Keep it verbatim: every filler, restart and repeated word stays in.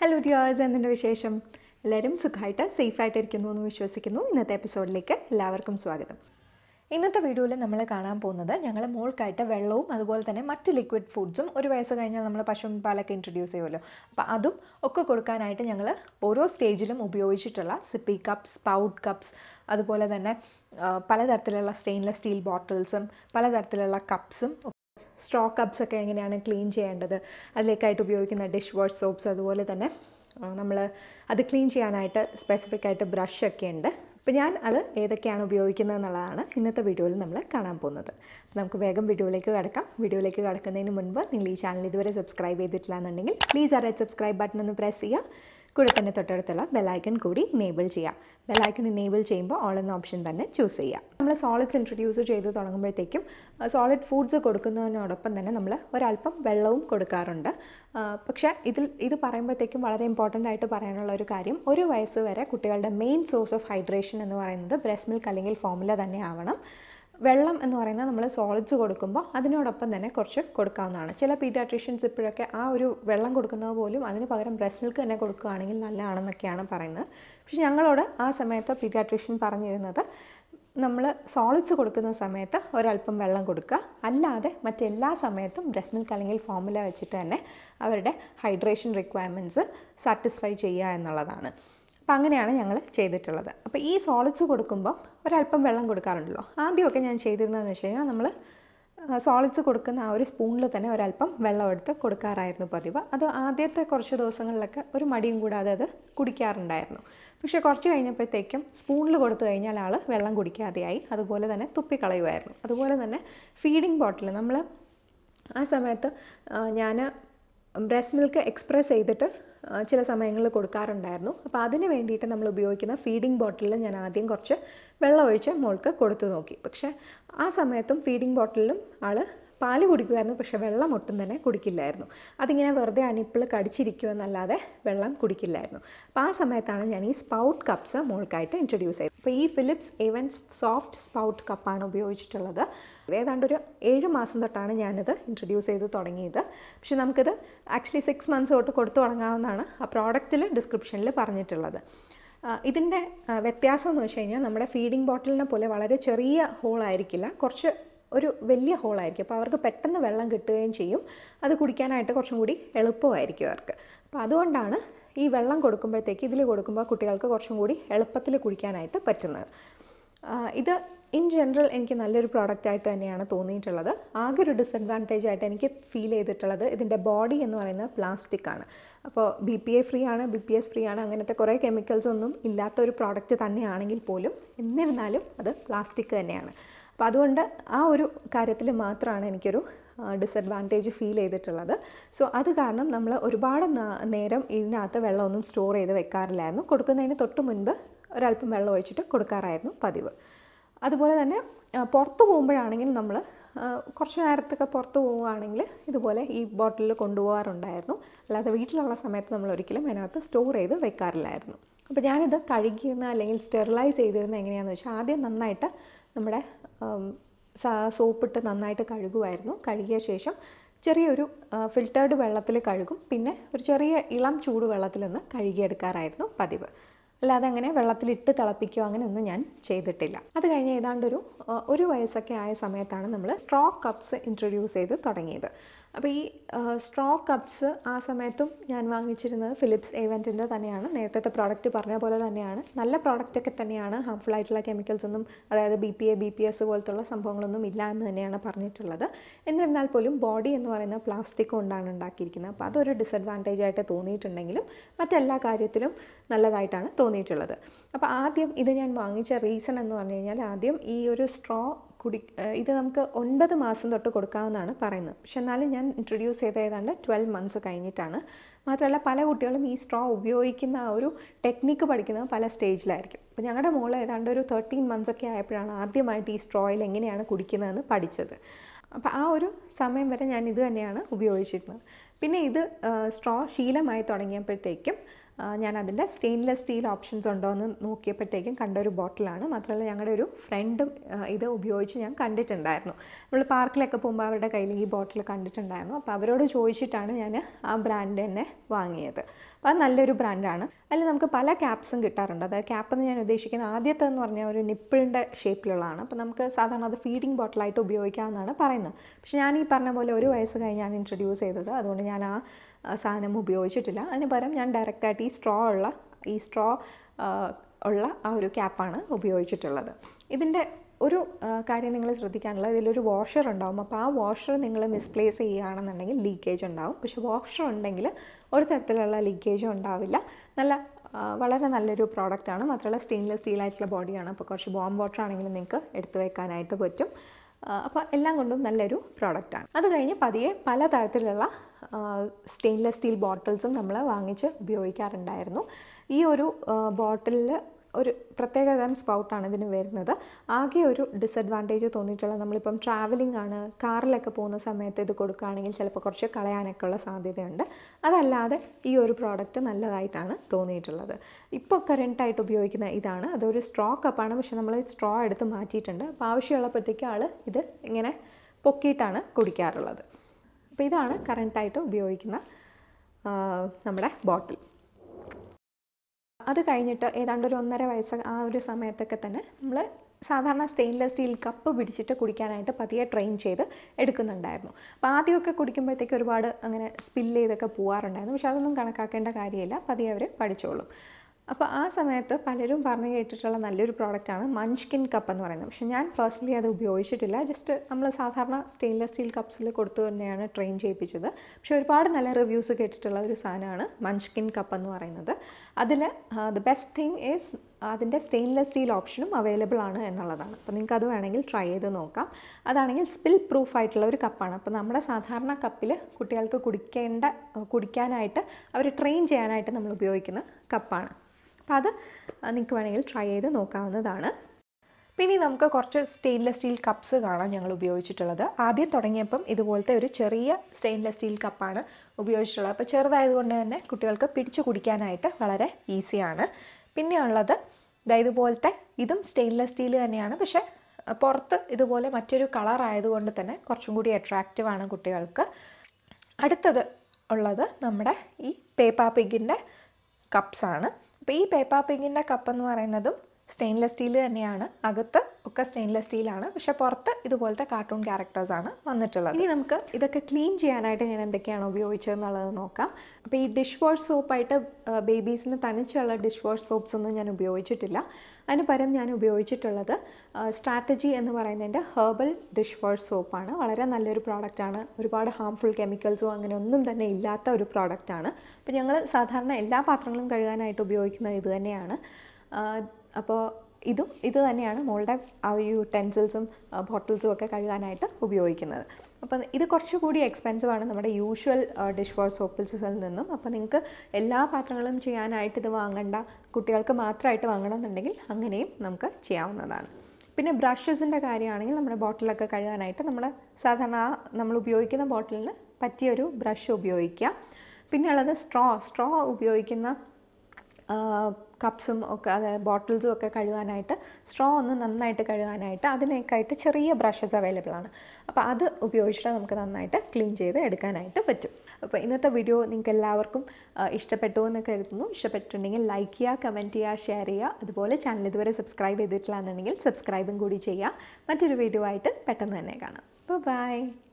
Hello dears, എന്തുണ്ട് വിശേഷം? എല്ലാവരും സുഖമായിട്ട് സേഫായിട്ട് ഇരിക്കുന്നു എന്ന് വിശ്വസിക്കുന്നു. ഇന്നത്തെ എപ്പിസോഡിലേക്ക് എല്ലാവർക്കും സ്വാഗതം. ഇന്നത്തെ വീഡിയോയിൽ നമ്മൾ കാണാൻ പോകുന്നത് ഞങ്ങൾ മോൾക്കായിട്ട് വെള്ളവും അതുപോലെ തന്നെ മറ്റ് ലിക്വിഡ് ഫുഡ്സും ഒരു വയസ്സ് കഴിഞ്ഞാൽ നമ്മൾ പശുവിൻ പാലൊക്കെ ഇൻട്രൊഡ്യൂസ് ചെയ്യുമല്ലോ, അപ്പോൾ അതും ഒക്കെ കൊടുക്കാനായിട്ട് ഞങ്ങൾ ഓരോ സ്റ്റേജിലും ഉപയോഗിച്ചിട്ടുള്ള സിപ്പി കപ്സ്, സ്പൗട്ട് കപ്സ്, അതുപോലെ തന്നെ പലതരത്തിലുള്ള സ്റ്റെയിൻലെസ് സ്റ്റീൽ ബോട്ടിൽസും പലതരത്തിലുള്ള കപ്സും, സ്ട്രോ കപ്സ് ഒക്കെ എങ്ങനെയാണ് ക്ലീൻ ചെയ്യേണ്ടത്, അതിലേക്കായിട്ട് ഉപയോഗിക്കുന്ന ഡിഷ് വാഷ് സോപ്സ്, അതുപോലെ തന്നെ നമ്മൾ അത് ക്ലീൻ ചെയ്യാനായിട്ട് സ്പെസിഫിക് ആയിട്ട് ബ്രഷൊക്കെ ഉണ്ട്. അപ്പോൾ ഞാൻ അത് ഏതൊക്കെയാണ് ഉപയോഗിക്കുന്നത് എന്നുള്ളതാണ് ഇന്നത്തെ വീഡിയോയിൽ നമ്മൾ കാണാൻ പോകുന്നത്. അപ്പോൾ നമുക്ക് വേഗം വീഡിയോയിലേക്ക് കിടക്കാം. വീഡിയോയിലേക്ക് കിടക്കുന്നതിന് മുൻപ് നിങ്ങൾ ഈ ചാനൽ ഇതുവരെ സബ്സ്ക്രൈബ് ചെയ്തിട്ടില്ല എന്നുണ്ടെങ്കിൽ പ്ലീസ് ആ റെഡ് സബ്സ്ക്രൈബ് ബട്ടൺ ഒന്ന് പ്രസ് ചെയ്യുക. കൂടെ തന്നെ തൊട്ടടുത്തുള്ള ബെല്ലൈക്കൺ കൂടി എനേബിൾ ചെയ്യാം. ബെല്ലൈക്കൺ എനേബിൾ ചെയ്യുമ്പോൾ ഓൾ എന്ന ഓപ്ഷൻ തന്നെ ചൂസ് ചെയ്യാം. നമ്മൾ സോളിഡ്സ് ഇൻട്രൊഡ്യൂസ് ചെയ്ത് തുടങ്ങുമ്പോഴത്തേക്കും സോളിഡ് ഫുഡ്സ് കൊടുക്കുന്നതിനോടൊപ്പം തന്നെ നമ്മൾ ഒരല്പം വെള്ളവും കൊടുക്കാറുണ്ട്. പക്ഷേ ഇതിൽ ഇത് പറയുമ്പോഴത്തേക്കും വളരെ ഇമ്പോർട്ടൻ്റ് ആയിട്ട് പറയാനുള്ള ഒരു കാര്യം, ഒരു വയസ്സ് വരെ കുട്ടികളുടെ മെയിൻ സോഴ്സ് ഓഫ് ഹൈഡ്രേഷൻ എന്ന് പറയുന്നത് ബ്രസ്റ്റ് മിൽക്ക് അല്ലെങ്കിൽ ഫോർമുല തന്നെ ആവണം. വെള്ളം എന്ന് പറയുന്നത് നമ്മൾ സോളിഡ്സ് കൊടുക്കുമ്പോൾ അതിനോടൊപ്പം തന്നെ കുറച്ച് കൊടുക്കാവുന്നതാണ്. ചില പീഡിയാട്രീഷ്യൻസ് ഇപ്പോഴൊക്കെ ആ ഒരു വെള്ളം കൊടുക്കുന്നത് പോലും അതിന് പകരം ബ്രസ്റ്റ് മിൽക്ക് തന്നെ കൊടുക്കുകയാണെങ്കിൽ നല്ലതാണെന്നൊക്കെയാണ് പറയുന്നത്. പക്ഷേ ഞങ്ങളോട് ആ സമയത്ത് പീഡിയാട്രീഷ്യൻ പറഞ്ഞിരുന്നത് നമ്മൾ സോളിഡ്സ് കൊടുക്കുന്ന സമയത്ത് ഒരല്പം വെള്ളം കൊടുക്കുക, അല്ലാതെ മറ്റെല്ലാ സമയത്തും ബ്രസ്റ്റ് മിൽക്ക് അല്ലെങ്കിൽ ഫോർമുല വെച്ചിട്ട് തന്നെ അവരുടെ ഹൈഡ്രേഷൻ റിക്വയർമെൻറ്റ്സ് സാറ്റിസ്ഫൈ ചെയ്യുക എന്നുള്ളതാണ്. അപ്പോൾ അങ്ങനെയാണ് ഞങ്ങൾ ചെയ്തിട്ടുള്ളത്. അപ്പോൾ ഈ സോളിഡ്സ് കൊടുക്കുമ്പോൾ ഒരല്പം വെള്ളം കൊടുക്കാറുണ്ടല്ലോ. ആദ്യമൊക്കെ ഞാൻ ചെയ്തിരുന്നതെന്ന് വെച്ച് കഴിഞ്ഞാൽ നമ്മൾ സോളിഡ്സ് കൊടുക്കുന്ന ആ ഒരു സ്പൂണിൽ തന്നെ ഒരല്പം വെള്ളം എടുത്ത് കൊടുക്കാറായിരുന്നു പതിവ്. അത് ആദ്യത്തെ കുറച്ച് ദിവസങ്ങളിലൊക്കെ ഒരു മടിയും കൂടാതെ അത് കുടിക്കാറുണ്ടായിരുന്നു. പക്ഷേ കുറച്ച് കഴിഞ്ഞപ്പോഴത്തേക്കും സ്പൂണിൽ കൊടുത്തു കഴിഞ്ഞാൽ ആൾ വെള്ളം കുടിക്കാതെയായി, അതുപോലെ തന്നെ തുപ്പിക്കളയുമായിരുന്നു. അതുപോലെ തന്നെ ഫീഡിങ് ബോട്ടിൽ നമ്മൾ ആ സമയത്ത് ഞാൻ ബ്രസ്റ്റ് മിൽക്ക് എക്സ്പ്രസ് ചെയ്തിട്ട് ചില സമയങ്ങളിൽ കൊടുക്കാറുണ്ടായിരുന്നു. അപ്പോൾ അതിന് വേണ്ടിയിട്ട് നമ്മൾ ഉപയോഗിക്കുന്ന ഫീഡിങ് ബോട്ടിലിൽ ഞാൻ ആദ്യം കുറച്ച് വെള്ളം ഒഴിച്ച് മോൾക്ക് കൊടുത്തു നോക്കി. പക്ഷേ ആ സമയത്തും ഫീഡിങ് ബോട്ടിലും ആൾ പാല് കുടിക്കുമായിരുന്നു, പക്ഷേ വെള്ളം ഒട്ടും തന്നെ കുടിക്കില്ലായിരുന്നു. അതിങ്ങനെ വെറുതെ അനിപ്പിൾ കടിച്ചിരിക്കുമെന്നല്ലാതെ വെള്ളം കുടിക്കില്ലായിരുന്നു. അപ്പോൾ ആ സമയത്താണ് ഞാൻ ഈ സ്പൗട്ട് കപ്സ് മോൾക്കായിട്ട് ഇൻട്രൊഡ്യൂസ് ചെയ്തത്. അപ്പോൾ ഈ ഫിലിപ്സ് ഏവൻസ് സോഫ്റ്റ് സ്പൗട്ട് കപ്പാണ് ഉപയോഗിച്ചിട്ടുള്ളത്. ഏതാണ്ട് ഒരു ഏഴ് മാസം തൊട്ടാണ് ഞാനിത് ഇൻട്രൊഡ്യൂസ് ചെയ്ത് തുടങ്ങിയത്. പക്ഷേ നമുക്കിത് ആക്ച്വലി സിക്സ് മന്ത്സ് തൊട്ട് കൊടുത്തു തുടങ്ങാവുന്നതാണ് ആ പ്രോഡക്റ്റിൽ ഡിസ്ക്രിപ്ഷനിൽ പറഞ്ഞിട്ടുള്ളത്. ഇതിൻ്റെ വ്യത്യാസം എന്ന് വെച്ച് കഴിഞ്ഞാൽ നമ്മുടെ ഫീഡിങ് ബോട്ടിലിനെ പോലെ വളരെ ചെറിയ ഹോളായിരിക്കില്ല, കുറച്ച് ഒരു വലിയ ഹോളായിരിക്കും. അപ്പോൾ അവർക്ക് പെട്ടെന്ന് വെള്ളം കിട്ടുകയും ചെയ്യും. അത് കുടിക്കാനായിട്ട് കുറച്ചും കൂടി എളുപ്പമായിരിക്കും അവർക്ക്. അപ്പോൾ അതുകൊണ്ടാണ് ഈ വെള്ളം കൊടുക്കുമ്പോഴത്തേക്ക് ഇതിൽ കൊടുക്കുമ്പോൾ കുട്ടികൾക്ക് കുറച്ചും കൂടി എളുപ്പത്തിൽ കുടിക്കാനായിട്ട് പറ്റുന്നത്. ഇത് ഇൻ ജനറൽ എനിക്ക് നല്ലൊരു പ്രോഡക്റ്റായിട്ട് തന്നെയാണ് തോന്നിയിട്ടുള്ളത്. ആകെ ഒരു ഡിസഡ്വാൻറ്റേജ് ആയിട്ട് എനിക്ക് ഫീൽ ചെയ്തിട്ടുള്ളത് ഇതിൻ്റെ ബോഡി എന്ന് പറയുന്നത് പ്ലാസ്റ്റിക് ആണ്. അപ്പോൾ ബി പി എ ഫ്രീ ആണ്, ബി പി എസ് ഫ്രീ ആണ്, അങ്ങനത്തെ കുറേ കെമിക്കൽസ് ഒന്നും ഇല്ലാത്ത ഒരു പ്രോഡക്റ്റ് തന്നെയാണെങ്കിൽ പോലും എന്നിരുന്നാലും അത് പ്ലാസ്റ്റിക് തന്നെയാണ്. അപ്പോൾ അതുകൊണ്ട് ആ ഒരു കാര്യത്തിൽ മാത്രമാണ് എനിക്കൊരു ഡിസഡ്വാൻറ്റേജ് ഫീൽ ചെയ്തിട്ടുള്ളത്. സോ അത് കാരണം നമ്മൾ ഒരുപാട് നേരം ഇതിനകത്ത് വെള്ളമൊന്നും സ്റ്റോർ ചെയ്ത് വെക്കാറില്ലായിരുന്നു. കൊടുക്കുന്നതിന് തൊട്ട് മുൻപ് ഒരല്പം വെള്ളം ഒഴിച്ചിട്ട് കൊടുക്കാറായിരുന്നു പതിവ്. അതുപോലെ തന്നെ പുറത്ത് പോകുമ്പോഴാണെങ്കിൽ നമ്മൾ കുറച്ച് നേരത്തൊക്കെ പുറത്ത് പോവുകയാണെങ്കിൽ ഇതുപോലെ ഈ ബോട്ടിലിൽ കൊണ്ടുപോകാറുണ്ടായിരുന്നു. അല്ലാതെ വീട്ടിലുള്ള സമയത്ത് നമ്മൾ ഒരിക്കലും അതിനകത്ത് സ്റ്റോർ ചെയ്ത് വെക്കാറില്ലായിരുന്നു. അപ്പോൾ ഞാനിത് കഴുകിയിരുന്ന അല്ലെങ്കിൽ സ്റ്റെറിലൈസ് ചെയ്തിരുന്ന എങ്ങനെയാണെന്ന് വെച്ചാൽ ആദ്യം നന്നായിട്ട് നമ്മുടെ സോപ്പിട്ട് നന്നായിട്ട് കഴുകുമായിരുന്നു. കഴുകിയ ശേഷം ചെറിയൊരു ഫിൽറ്റേർഡ് വെള്ളത്തിൽ കഴുകും, പിന്നെ ഒരു ചെറിയ ഇളം ചൂട് വെള്ളത്തിലൊന്ന് കഴുകിയെടുക്കാറായിരുന്നു പതിവ്. അല്ലാതെ അങ്ങനെ വെള്ളത്തിലിട്ട് തിളപ്പിക്കുകയോ അങ്ങനെയൊന്നും ഞാൻ ചെയ്തിട്ടില്ല. അത് കഴിഞ്ഞ് ഏതാണ്ടൊരു ഒരു വയസ്സൊക്കെ ആയ സമയത്താണ് നമ്മൾ സ്ട്രോ കപ്സ് ഇൻട്രൊഡ്യൂസ് ചെയ്ത് തുടങ്ങിയത്. അപ്പോൾ ഈ സ്ട്രോ കപ്സ് ആ സമയത്തും ഞാൻ വാങ്ങിച്ചിരുന്നത് ഫിലിപ്സ് ഏവൻറ്റിൻ്റെ തന്നെയാണ്. നേരത്തെ പ്രോഡക്റ്റ് പറഞ്ഞ പോലെ തന്നെയാണ്, നല്ല പ്രോഡക്റ്റൊക്കെ തന്നെയാണ്. ഹാംഫുൾ ആയിട്ടുള്ള കെമിക്കൽസ് ഒന്നും, അതായത് B P A B P S പോലത്തുള്ള സംഭവങ്ങളൊന്നും ഇല്ല എന്ന് തന്നെയാണ് പറഞ്ഞിട്ടുള്ളത്. എന്നിരുന്നാൽ പോലും ബോഡി എന്ന് പറയുന്ന പ്ലാസ്റ്റിക് കൊണ്ടാണ് ഉണ്ടാക്കിയിരിക്കുന്നത്. അപ്പോൾ അതൊരു ഡിസഡ്വാൻറ്റേജ് ആയിട്ട് തോന്നിയിട്ടുണ്ടെങ്കിലും മറ്റെല്ലാ കാര്യത്തിലും നല്ലതായിട്ടാണ് തോന്നിയിട്ടുള്ളത്. അപ്പോൾ ആദ്യം ഇത് ഞാൻ വാങ്ങിച്ച റീസൺ എന്ന് പറഞ്ഞു കഴിഞ്ഞാൽ, ആദ്യം ഈ ഒരു സ്ട്രോ കുടി ഇത് നമുക്ക് ഒൻപത് മാസം തൊട്ട് കൊടുക്കാമെന്നാണ് പറയുന്നത്. പക്ഷെ എന്നാലും ഞാൻ ഇൻട്രൊഡ്യൂസ് ചെയ്ത ഏതാണ്ട് ട്വൽവ് മന്ത്സ് കഴിഞ്ഞിട്ടാണ്. മാത്രമല്ല പല കുട്ടികളും ഈ സ്ട്രോ ഉപയോഗിക്കുന്ന ആ ഒരു ടെക്നിക്ക് പഠിക്കുന്നത് പല സ്റ്റേജിലായിരിക്കും. അപ്പോൾ ഞങ്ങളുടെ മോൾ ഏതാണ്ട് ഒരു തേർട്ടീൻ മന്ത്സ് ഒക്കെ ആയപ്പോഴാണ് ആദ്യമായിട്ട് ഈ സ്ട്രോയിൽ എങ്ങനെയാണ് കുടിക്കുന്നതെന്ന് പഠിച്ചത്. അപ്പോൾ ആ ഒരു സമയം വരെ ഞാൻ ഇത് തന്നെയാണ് ഉപയോഗിച്ചിരുന്നത്. പിന്നെ ഇത് സ്ട്രോ ശീലമായി തുടങ്ങിയപ്പോഴത്തേക്കും ഞാൻ അതിൻ്റെ സ്റ്റെയിൻലെസ് സ്റ്റീൽ ഓപ്ഷൻസ് ഉണ്ടോ എന്ന് നോക്കിയപ്പോഴത്തേക്കും കണ്ട ഒരു ബോട്ടിലാണ്. മാത്രമല്ല ഞങ്ങളുടെ ഒരു ഫ്രണ്ടും ഇത് ഉപയോഗിച്ച് ഞാൻ കണ്ടിട്ടുണ്ടായിരുന്നു. നമ്മൾ പാർക്കിലൊക്കെ പോകുമ്പോൾ അവരുടെ കയ്യിൽ ഈ ബോട്ടിൽ കണ്ടിട്ടുണ്ടായിരുന്നു. അപ്പോൾ അവരോട് ചോദിച്ചിട്ടാണ് ഞാൻ ആ ബ്രാൻഡ് തന്നെ വാങ്ങിയത്. അപ്പോൾ അത് നല്ലൊരു ബ്രാൻഡാണ്. അതിൽ നമുക്ക് പല ക്യാപ്സും കിട്ടാറുണ്ട്. അതായത് ക്യാപ്പ് എന്ന് ഞാൻ ഉദ്ദേശിക്കുന്നത് ആദ്യത്തെന്ന് പറഞ്ഞാൽ ഒരു നിപ്പിളിൻ്റെ ഷേപ്പിലുള്ളതാണ്. അപ്പോൾ നമുക്ക് സാധാരണ അത് ഫീഡിങ് ബോട്ടിലായിട്ട് ഉപയോഗിക്കാമെന്നാണ് പറയുന്നത്. പക്ഷേ ഞാൻ ഈ പറഞ്ഞ പോലെ ഒരു വയസ്സ് കഴിഞ്ഞാണ് ഇൻട്രൊഡ്യൂസ് ചെയ്തത്. അതുകൊണ്ട് ഞാൻ ആ സാധനം ഉപയോഗിച്ചിട്ടില്ല. അതിന് പകരം ഞാൻ ഡയറക്റ്റായിട്ട് ഈ സ്ട്രോ ഉള്ള ഈ സ്ട്രോ ഉള്ള ആ ഒരു ക്യാപ്പാണ് ഉപയോഗിച്ചിട്ടുള്ളത്. ഇതിൻ്റെ ഒരു കാര്യം നിങ്ങൾ ശ്രദ്ധിക്കാനുള്ളത്, ഇതിലൊരു വാഷർ ഉണ്ടാവും. അപ്പോൾ ആ വാഷർ നിങ്ങൾ മിസ്പ്ലേസ് ചെയ്യുകയാണെന്നുണ്ടെങ്കിൽ ലീക്കേജ് ഉണ്ടാവും. പക്ഷേ വാഷർ ഉണ്ടെങ്കിൽ ഒരു തരത്തിലുള്ള ലീക്കേജും ഉണ്ടാവില്ല. നല്ല വളരെ നല്ലൊരു പ്രോഡക്റ്റാണ്. മാത്രമല്ല സ്റ്റെയിൻലെസ് സ്റ്റീലായിട്ടുള്ള ബോഡിയാണ്. അപ്പോൾ കുറച്ച് വാം വാട്ടർ ആണെങ്കിലും നിങ്ങൾക്ക് എടുത്തു വെക്കാനായിട്ട് പറ്റും. അപ്പോൾ എല്ലാം കൊണ്ടും നല്ലൊരു പ്രോഡക്റ്റാണ്. അത് കഴിഞ്ഞ് പതിയെ പലതരത്തിലുള്ള സ്റ്റെയിൻലെസ് സ്റ്റീൽ ബോട്ടിൽസും നമ്മൾ വാങ്ങിച്ച് ഉപയോഗിക്കാറുണ്ടായിരുന്നു. ഈ ഒരു ബോട്ടിലിൽ ഒരു പ്രത്യേക തരം സ്പൗട്ടാണ് ഇതിന് വരുന്നത്. ആകെ ഒരു ഡിസഡ്വാൻറ്റേജ് തോന്നിയിട്ടുള്ളത്, നമ്മളിപ്പം ട്രാവലിംഗ് ആണ്, കാറിലൊക്കെ പോകുന്ന സമയത്ത് ഇത് കൊടുക്കുകയാണെങ്കിൽ ചിലപ്പോൾ കുറച്ച് കളയാനൊക്കെ ഉള്ള സാധ്യതയുണ്ട്. അതല്ലാതെ ഈ ഒരു പ്രോഡക്റ്റ് നല്ലതായിട്ടാണ് തോന്നിയിട്ടുള്ളത്. ഇപ്പോൾ കറൻറ്റായിട്ട് ഉപയോഗിക്കുന്ന ഇതാണ്. അതൊരു സ്ട്രോ കപ്പാണ്. പക്ഷേ നമ്മൾ സ്ട്രോ എടുത്ത് മാറ്റിയിട്ടുണ്ട്. അപ്പോൾ ആവശ്യമുള്ളപ്പോഴത്തേക്ക് ആൾ ഇത് ഇങ്ങനെ പൊക്കിയിട്ടാണ് കുടിക്കാറുള്ളത്. അപ്പോൾ ഇതാണ് കറൻറ്റായിട്ട് ഉപയോഗിക്കുന്ന നമ്മുടെ ബോട്ടിൽ. അത് കഴിഞ്ഞിട്ട് ഏതാണ്ട് ഒരു ഒന്നര വയസ്സ് ആ ഒരു സമയത്തൊക്കെ തന്നെ നമ്മൾ സാധാരണ സ്റ്റെയിൻലെസ് സ്റ്റീൽ കപ്പ് പിടിച്ചിട്ട് കുടിക്കാനായിട്ട് പതിയെ ട്രെയിൻ ചെയ്ത് എടുക്കുന്നുണ്ടായിരുന്നു. അപ്പോൾ ആദ്യമൊക്കെ കുടിക്കുമ്പോഴത്തേക്ക് ഒരുപാട് അങ്ങനെ സ്പില്ല് ചെയ്തൊക്കെ പോകാറുണ്ടായിരുന്നു. പക്ഷെ അതൊന്നും കണക്കാക്കേണ്ട കാര്യമില്ല, പതിയെ അവർ പഠിച്ചോളും. അപ്പോൾ ആ സമയത്ത് പലരും പറഞ്ഞു കേട്ടിട്ടുള്ള നല്ലൊരു പ്രോഡക്റ്റാണ് മഞ്ച്കിൻ കപ്പ് എന്ന് പറയുന്നത്. പക്ഷേ ഞാൻ പേഴ്സണലി അത് ഉപയോഗിച്ചിട്ടില്ല. ജസ്റ്റ് നമ്മൾ സാധാരണ സ്റ്റെയിൻലെസ് സ്റ്റീൽ കപ്സിൽ കൊടുത്തു തന്നെയാണ് ട്രെയിൻ ചെയ്യിപ്പിച്ചത്. പക്ഷേ ഒരുപാട് നല്ല റിവ്യൂസ് കേട്ടിട്ടുള്ള ഒരു സാധനമാണ് മഞ്ച്കിൻ കപ്പ് എന്ന് പറയുന്നത്. അതിൽ ദ ബെസ്റ്റ് തിങ് ഈസ് അതിൻ്റെ സ്റ്റെയിൻലെസ് സ്റ്റീൽ ഓപ്ഷനും അവൈലബിൾ ആണ് എന്നുള്ളതാണ്. അപ്പോൾ നിങ്ങൾക്ക് അത് വേണമെങ്കിൽ ട്രൈ ചെയ്ത് നോക്കാം. അതാണെങ്കിൽ സ്പിൽ പ്രൂഫ് ആയിട്ടുള്ള ഒരു കപ്പാണ്. അപ്പോൾ നമ്മുടെ സാധാരണ കപ്പിൽ കുട്ടികൾക്ക് കുടിക്കേണ്ട കുടിക്കാനായിട്ട് അവർ ട്രെയിൻ ചെയ്യാനായിട്ട് നമ്മൾ ഉപയോഗിക്കുന്ന കപ്പാണ്. അപ്പോൾ അത് നിങ്ങൾക്ക് വേണമെങ്കിൽ ട്രൈ ചെയ്ത് നോക്കാവുന്നതാണ്. പിന്നെ നമുക്ക് കുറച്ച് സ്റ്റെയിൻലെസ് സ്റ്റീൽ കപ്സ് കാണാം ഞങ്ങൾ ഉപയോഗിച്ചിട്ടുള്ളത്. ആദ്യം തുടങ്ങിയപ്പം ഇതുപോലത്തെ ഒരു ചെറിയ സ്റ്റെയിൻലെസ് സ്റ്റീൽ കപ്പാണ് ഉപയോഗിച്ചിട്ടുള്ളത്. അപ്പോൾ ചെറുതായതുകൊണ്ട് തന്നെ കുട്ടികൾക്ക് പിടിച്ചു കുടിക്കാനായിട്ട് വളരെ ഈസിയാണ്. പിന്നെ ഉള്ളത് ഇതുപോലത്തെ, ഇതും സ്റ്റെയിൻലെസ് സ്റ്റീൽ തന്നെയാണ്. പക്ഷേ പുറത്ത് ഇതുപോലെ മറ്റൊരു കളർ ആയതുകൊണ്ട് തന്നെ കുറച്ചും കൂടി അട്രാക്റ്റീവാണ് കുട്ടികൾക്ക്. അടുത്തത് ഉള്ളത് നമ്മുടെ ഈ പേപ്പ പിഗിൻ്റെ കപ്സാണ്. അപ്പോൾ ഈ പേപ്പ പിഗിൻ്റെ കപ്പ് എന്ന് പറയുന്നതും സ്റ്റെയിൻലെസ് സ്റ്റീൽ തന്നെയാണ്. അകത്ത് ഒക്കെ സ്റ്റെയിൻലെസ് സ്റ്റീലാണ്. പക്ഷേ പുറത്ത് ഇതുപോലത്തെ കാർട്ടൂൺ ക്യാരക്ടേഴ്സാണ് വന്നിട്ടുള്ളത്. ഇനി നമുക്ക് ഇതൊക്കെ ക്ലീൻ ചെയ്യാനായിട്ട് ഞാൻ എന്തൊക്കെയാണ് ഉപയോഗിച്ചതെന്നുള്ളത് നോക്കാം. അപ്പോൾ ഈ ഡിഷ് വാഷ് സോപ്പായിട്ട് ബേബീസിന് തനിച്ചുള്ള ഡിഷ് വാഷ് സോപ്സ് ഒന്നും ഞാൻ ഉപയോഗിച്ചിട്ടില്ല. അതിന് പകരം ഞാൻ ഉപയോഗിച്ചിട്ടുള്ളത് സ്ട്രാറ്റജി എന്ന് പറയുന്നതിൻ്റെ ഹെർബൽ ഡിഷ് വാഷ് സോപ്പാണ്. വളരെ നല്ലൊരു പ്രോഡക്റ്റാണ്. ഒരുപാട് ഹാംഫുൾ കെമിക്കൽസോ അങ്ങനെ ഒന്നും തന്നെ ഇല്ലാത്ത ഒരു പ്രോഡക്റ്റാണ്. അപ്പോൾ ഞങ്ങൾ സാധാരണ എല്ലാ പാത്രങ്ങളും കഴുകാനായിട്ട് ഉപയോഗിക്കുന്നത് ഇത് തന്നെയാണ്. അപ്പോൾ ഇതും ഇത് തന്നെയാണ് മോളുടെ ആ യൂടെൻസിൽസും ബോട്ടിൽസും ഒക്കെ കഴുകാനായിട്ട് ഉപയോഗിക്കുന്നത്. അപ്പം ഇത് കുറച്ചുകൂടി എക്സ്പെൻസീവാണ് നമ്മുടെ യൂഷ്വൽ ഡിഷ് വാഷ് സോപ്പിൽസിൽ നിന്നും. അപ്പോൾ നിങ്ങൾക്ക് എല്ലാ പാത്രങ്ങളും ചെയ്യാനായിട്ട് ഇത് വാങ്ങണ്ട, കുട്ടികൾക്ക് മാത്രമായിട്ട് വാങ്ങണമെന്നുണ്ടെങ്കിൽ അങ്ങനെയും നമുക്ക് ചെയ്യാവുന്നതാണ്. പിന്നെ ബ്രഷസിൻ്റെ കാര്യമാണെങ്കിൽ നമ്മുടെ ബോട്ടിലൊക്കെ കഴുകാനായിട്ട് നമ്മൾ സാധാരണ നമ്മൾ ഉപയോഗിക്കുന്ന ബോട്ടിലിന് പറ്റിയൊരു ബ്രഷ് ഉപയോഗിക്കുക. പിന്നെ ഉള്ളത് സ്ട്രോ സ്ട്രോ ഉപയോഗിക്കുന്ന കപ്സും ഒക്കെ അതായത് ബോട്ടിൽസും ഒക്കെ കഴുകാനായിട്ട് സ്ട്രോ ഒന്ന് നന്നായിട്ട് കഴുകാനായിട്ട് അതിനേക്കായിട്ട് ചെറിയ ബ്രഷസ് അവൈലബിൾ ആണ്. അപ്പോൾ അത് ഉപയോഗിച്ചിട്ട് നമുക്ക് നന്നായിട്ട് ക്ലീൻ ചെയ്ത് എടുക്കാനായിട്ട് പറ്റും. അപ്പോൾ ഇന്നത്തെ വീഡിയോ നിങ്ങൾക്ക് എല്ലാവർക്കും ഇഷ്ടപ്പെട്ടു എന്ന് കരുതുന്നു. ഇഷ്ടപ്പെട്ടിട്ടുണ്ടെങ്കിൽ ലൈക്ക് ചെയ്യുക, കമൻറ്റ് ചെയ്യുക, ഷെയർ ചെയ്യുക. അതുപോലെ ചാനൽ ഇതുവരെ സബ്സ്ക്രൈബ് ചെയ്തിട്ടില്ല എന്നുണ്ടെങ്കിൽ സബ്സ്ക്രൈബും കൂടി ചെയ്യുക. മറ്റൊരു വീഡിയോ ആയിട്ട് പെട്ടെന്ന് തന്നെ കാണാം. ബൈ.